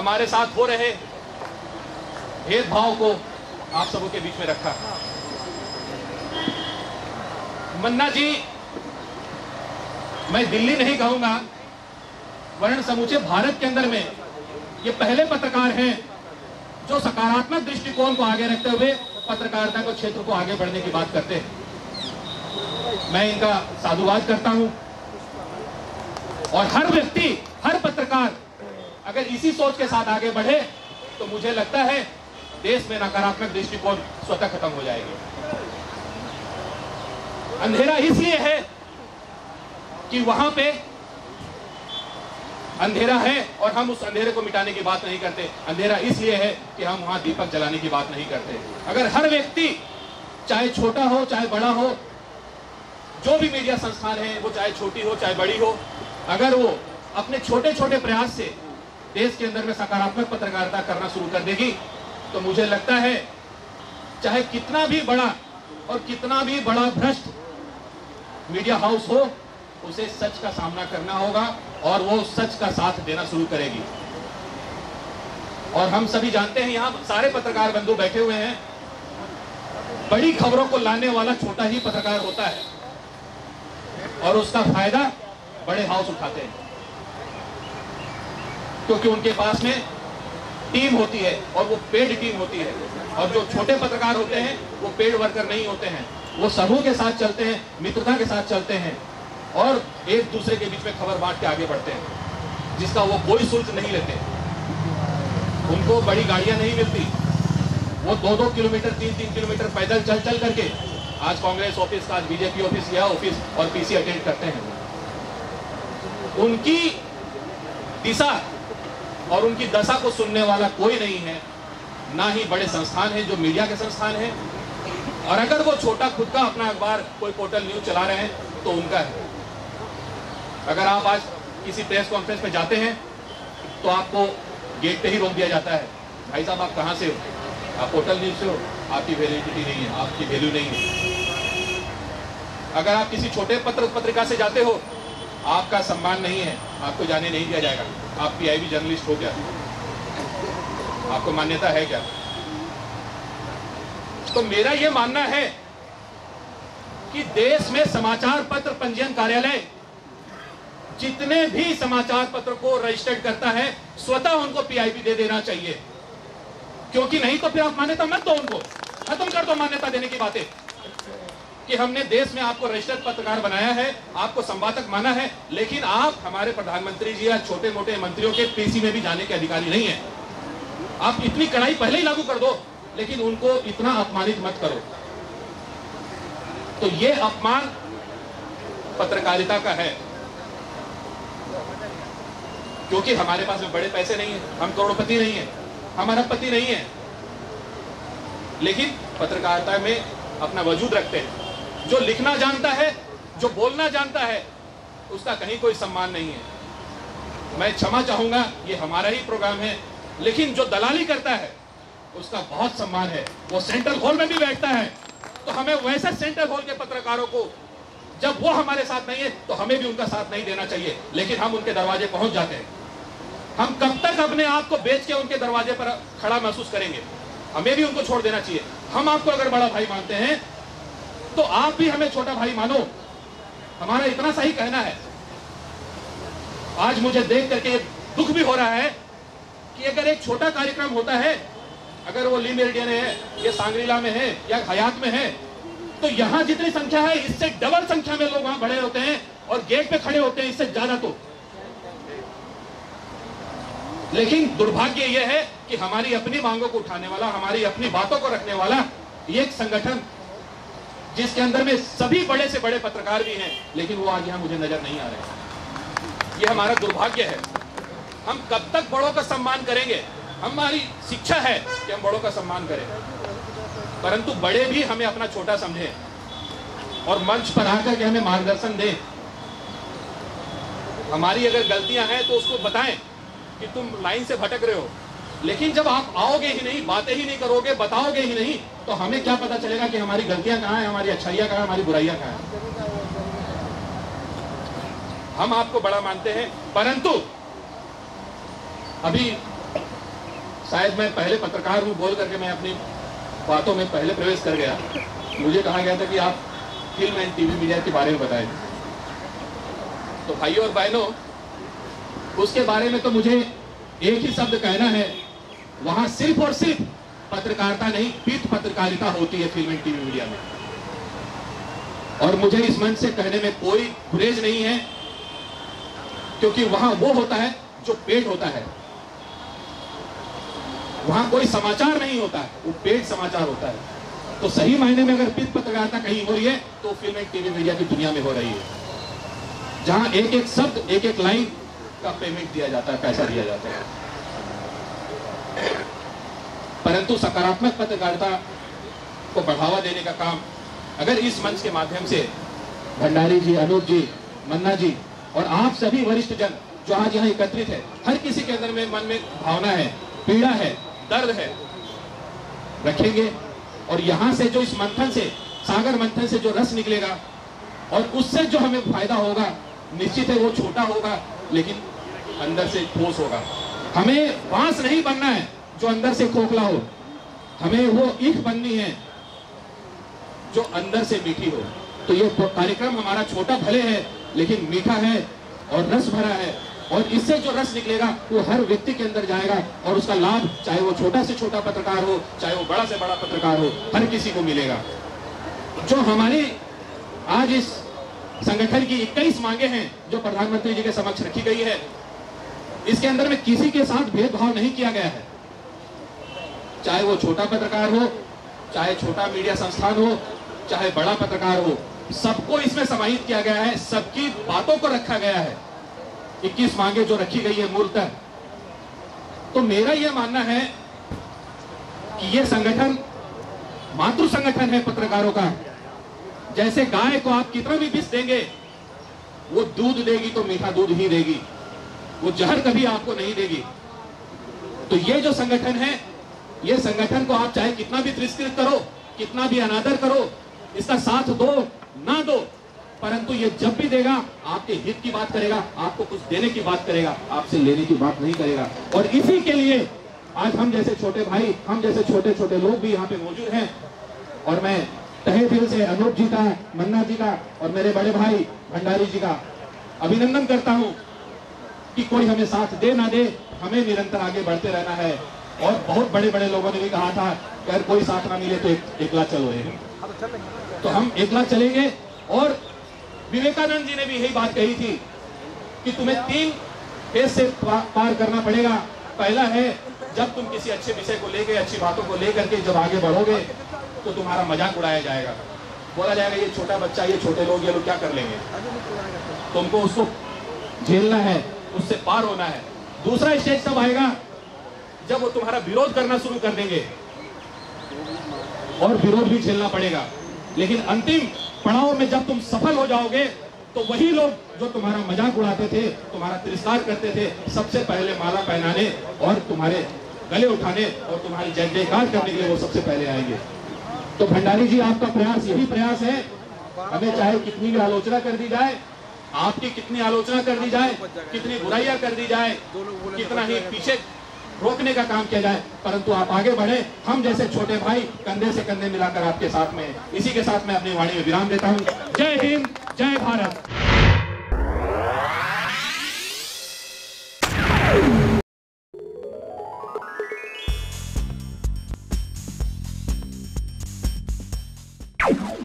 हमारे साथ हो रहे भेदभाव को आप सबों के बीच में रखा। मन्ना जी, मैं दिल्ली नहीं कहूंगा, वरन समूचे भारत के अंदर में ये पहले पत्रकार हैं जो सकारात्मक दृष्टिकोण को आगे रखते हुए पत्रकारिता को क्षेत्र को आगे बढ़ने की बात करते हैं। मैं इनका साधुवाद करता हूं और हर व्यक्ति, हर पत्रकार अगर इसी सोच के साथ आगे बढ़े तो मुझे लगता है देश में नकारात्मक दृष्टिकोण स्वतः खत्म हो जाएगी। अंधेरा इसलिए है कि वहां पे अंधेरा है और हम उस अंधेरे को मिटाने की बात नहीं करते। अंधेरा इसलिए है कि हम वहां दीपक जलाने की बात नहीं करते। अगर हर व्यक्ति, चाहे छोटा हो चाहे बड़ा हो, जो भी मीडिया संस्थान है वो चाहे छोटी हो चाहे बड़ी हो, अगर वो अपने छोटे छोटे प्रयास से देश के अंदर में सकारात्मक पत्रकारिता करना शुरू कर देगी तो मुझे लगता है चाहे कितना भी बड़ा और कितना भी बड़ा भ्रष्ट मीडिया हाउस हो, उसे सच का सामना करना होगा और वो सच का साथ देना शुरू करेगी। और हम सभी जानते हैं, यहां सारे पत्रकार बंधु बैठे हुए हैं, बड़ी खबरों को लाने वाला छोटा ही पत्रकार होता है और उसका फायदा बड़े हाउस उठाते हैं, क्योंकि उनके पास में टीम होती है और वो पेड टीम होती है। और जो छोटे पत्रकार होते हैं वो पेड वर्कर नहीं होते हैं, वो समूह के साथ चलते हैं, मित्रता के साथ चलते हैं और एक दूसरे के बीच में खबर बांट के आगे बढ़ते हैं, जिसका वो कोई शुल्क नहीं लेते। उनको बड़ी गाड़ियां नहीं मिलती, वो 2-2 किलोमीटर 3-3 किलोमीटर पैदल चल चल करके आज कांग्रेस ऑफिस, आज बीजेपी ऑफिस या ऑफिस और पीसी अटेंड करते हैं। उनकी दिशा और उनकी दशा को सुनने वाला कोई नहीं है, ना ही बड़े संस्थान हैं जो मीडिया के संस्थान हैं। और अगर वो छोटा खुद का अपना अखबार, कोई पोर्टल न्यूज चला रहे हैं तो उनका है। अगर आप आज किसी प्रेस कॉन्फ्रेंस में जाते हैं तो आपको गेट पे ही रोक दिया जाता है, भाई साहब आप कहां से हो, आप पोर्टल न्यूज से हो, आपकी वैलिडिटी नहीं है, आपकी वैल्यू नहीं है। अगर आप किसी छोटे पत्रिका से जाते हो, आपका सम्मान नहीं है, आपको जाने नहीं दिया जाएगा, आप पीआईबी जर्नलिस्ट हो क्या, आपको मान्यता है क्या? तो मेरा यह मानना है कि देश में समाचार पत्र पंजीयन कार्यालय जितने भी समाचार पत्र को रजिस्टर्ड करता है स्वतः उनको पीआईबी दे देना चाहिए, क्योंकि नहीं तो फिर आप मान्यता मत दो, उनको खत्म कर दो मान्यता देने की बातें कि हमने देश में आपको रजिस्टर्ड पत्रकार बनाया है, आपको संवादक माना है, लेकिन आप हमारे प्रधानमंत्री जी या छोटे मोटे मंत्रियों के पीसी में भी जाने के अधिकारी नहीं है। आप इतनी कड़ाई पहले ही लागू कर दो, लेकिन उनको इतना अपमानित मत करो। तो ये अपमान पत्रकारिता का है, क्योंकि हमारे पास में बड़े पैसे नहीं है, हम करोड़पति नहीं है, हम अरबपति नहीं है, लेकिन पत्रकारिता में अपना वजूद रखते हैं। जो लिखना जानता है, जो बोलना जानता है, उसका कहीं कोई सम्मान नहीं है। मैं क्षमा चाहूंगा, ये हमारा ही प्रोग्राम है, लेकिन जो दलाली करता है उसका बहुत सम्मान है। वो सेंट्रल हॉल में भी बैठता है, तो हमें वैसे सेंट्रल हॉल के पत्रकारों को, जब वो हमारे साथ नहीं है तो हमें भी उनका साथ नहीं देना चाहिए, लेकिन हम उनके दरवाजे पहुंच जाते हैं। हम कब तक अपने आप को बेच के उनके दरवाजे पर खड़ा महसूस करेंगे? हमें भी उनको छोड़ देना चाहिए। हम आपको अगर बड़ा भाई मानते हैं तो आप भी हमें छोटा भाई मानो, हमारा इतना सा ही कहना है। आज मुझे देख करके दुख भी हो रहा है कि अगर एक छोटा कार्यक्रम होता है, अगर वो ली मेरिडियन है या सांग्रीला में है या हयात में है, तो यहां जितनी संख्या है इससे डबल संख्या में लोग वहां खड़े होते हैं और गेट पे खड़े होते हैं, इससे ज्यादा। तो लेकिन दुर्भाग्य यह है कि हमारी अपनी मांगों को उठाने वाला, हमारी अपनी बातों को रखने वाला ये एक संगठन, जिसके अंदर में सभी बड़े से बड़े पत्रकार भी हैं, लेकिन वो आज यहां मुझे नजर नहीं आ रहे। ये हमारा दुर्भाग्य है। हम कब तक बड़ों का सम्मान करेंगे? हमारी शिक्षा है कि हम बड़ों का सम्मान करें, परंतु बड़े भी हमें अपना छोटा समझें और मंच पर आकर के हमें मार्गदर्शन दें। हमारी अगर गलतियां हैं तो उसको बताएं कि तुम लाइन से भटक रहे हो, लेकिन जब आप आओगे ही नहीं, बातें ही नहीं करोगे, बताओगे ही नहीं, तो हमें क्या पता चलेगा कि हमारी गलतियां कहां हैं, हमारी अच्छाइयां कहां हैं, हमारी बुराइयां कहां हैं। हम आपको बड़ा मानते हैं, परंतु अभी शायद मैं पहले पत्रकार हूँ बोल करके मैं अपनी बातों में पहले प्रवेश कर गया। मुझे कहा गया था कि आप फिल्म एंड टीवी मीडिया के बारे में बताएं। तो भाइयों और बहनों, उसके बारे में तो मुझे एक ही शब्द कहना है, वहां सिर्फ और सिर्फ पत्रकारिता नहीं, पीठ पत्रकारिता होती है फिल्म एंड टीवी मीडिया में। और मुझे इस मंच से कहने में कोई गुरेज नहीं है, क्योंकि वहां वो होता है जो पेट होता है, वहां कोई समाचार नहीं होता है, वो पेट समाचार होता है। तो सही मायने में अगर पीठ पत्रकारिता कहीं हो रही है तो फिल्म एंड टीवी मीडिया की दुनिया में हो रही है, जहां एक एक शब्द, एक एक लाइन का पेमेंट दिया जाता है, पैसा दिया जाता है। परंतु सकारात्मक पत्रकारिता को बढ़ावा देने का काम अगर इस मंच के माध्यम से भंडारी जी, अनूप जी, मन्ना जी और आप सभी वरिष्ठ जन जो आज यहाँ एकत्रित है, हर किसी के अंदर में मन में भावना है, पीड़ा है, दर्द है, रखेंगे और यहाँ से जो इस मंथन से, सागर मंथन से जो रस निकलेगा और उससे जो हमें फायदा होगा, निश्चित है वो छोटा होगा लेकिन अंदर से ठोस होगा। हमें बांस नहीं बनना है जो अंदर से खोखला हो, हमें वो ईख बननी है जो अंदर से मीठी हो। तो ये कार्यक्रम हमारा छोटा भले है लेकिन मीठा है और रस भरा है, और इससे जो रस निकलेगा वो हर व्यक्ति के अंदर जाएगा और उसका लाभ, चाहे वो छोटा से छोटा पत्रकार हो, चाहे वो बड़ा से बड़ा पत्रकार हो, हर किसी को मिलेगा। जो हमारी आज इस संगठन की 21 मांगे हैं जो प्रधानमंत्री जी के समक्ष रखी गई है, इसके अंदर में किसी के साथ भेदभाव नहीं किया गया है, चाहे वो छोटा पत्रकार हो, चाहे छोटा मीडिया संस्थान हो, चाहे बड़ा पत्रकार हो, सबको इसमें समाहित किया गया है, सबकी बातों को रखा गया है। 21 मांगे जो रखी गई है मूलतः, तो मेरा यह मानना है कि यह संगठन मातृ संगठन है पत्रकारों का। जैसे गाय को आप कितना भी विष देंगे वो दूध देगी तो मीठा दूध ही देगी, वो जहर कभी आपको नहीं देगी। तो ये जो संगठन है, ये संगठन को आप चाहे कितना भी तिरस्कृत करो, कितना भी अनादर करो, इसका साथ दो ना दो, परंतु ये जब भी देगा आपके हित की बात करेगा, आपको कुछ देने की बात करेगा, आपसे लेने की बात नहीं करेगा। और इसी के लिए आज हम जैसे छोटे भाई, हम जैसे छोटे छोटे लोग भी यहाँ पे मौजूद हैं। और मैं तहे दिल से अनूप जी का, मन्ना जी का और मेरे बड़े भाई भंडारी जी का अभिनंदन करता हूँ कि कोई हमें साथ दे ना दे, हमें निरंतर आगे बढ़ते रहना है। और बहुत बड़े बड़े लोगों ने भी कहा था कि अगर कोई साथ ना मिले तो एकला चलो, तो हम एकला चलेंगे। और विवेकानंद जी ने भी यही बात कही थी कि तुम्हें 3 फेज से पार करना पड़ेगा। पहला है जब तुम किसी अच्छे विषय को लेकर, अच्छी बातों को लेकर के जब आगे बढ़ोगे तो तुम्हारा मजाक उड़ाया जाएगा, बोला जाएगा ये छोटा बच्चा, ये छोटे लोग, ये लोग क्या कर लेंगे। तुमको उसको झेलना है, उससे पार होना है। दूसरा स्टेज तब आएगा जब वो तुम्हारा विरोध करना शुरू कर देंगे और विरोध भी झेलना पड़ेगा। लेकिन अंतिम पड़ाव में जब तुम सफल हो जाओगे तो वही लोग जो तुम्हारा मजाक उड़ाते थे, तुम्हारा तिरस्कार करते थे, सबसे पहले माला पहनाने और तुम्हारे गले उठाने और तुम्हारी जय जयकार करने के लिए वो सबसे पहले आएंगे। तो भंडारी जी, आपका प्रयास यही प्रयास है, हमें चाहे कितनी भी आलोचना कर दी जाए, आपकी कितनी आलोचना कर दी जाए, कितनी बुराइयां कर दी जाए, कितना ही पीछे रोकने का काम किया जाए, परंतु आप आगे बढ़े। हम जैसे छोटे भाई कंधे से कंधे मिलाकर आपके साथ में। इसी के साथ मैं अपनी वाणी में विराम देता हूं। जय हिंद, जय भारत।